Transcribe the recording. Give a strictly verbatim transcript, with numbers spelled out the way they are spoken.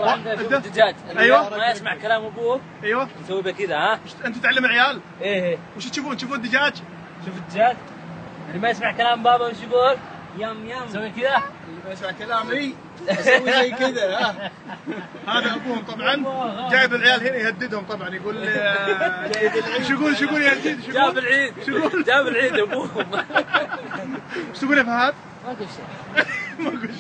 والله عندنا دجاج. ايوه ما يسمع كلام ابوه ايوه نسوي به كذا. ها انتوا تعلموا العيال؟ ايه ايه. وش تشوفون؟ تشوفون الدجاج؟ شوف الدجاج اللي ما يسمع كلام بابا وش يقول؟ يم يم. نسوي كذا. اللي ما يسمع كلامي اسوي زي كذا. ها هذا ابوهم طبعا جايب العيال هنا يهددهم طبعا يقول ايش يقول؟ ايش يقول يهدد؟ جاب العيد. جاب العيد ابوهم. ايش تقول يا فهد؟ ما قلت شيء. ما قلت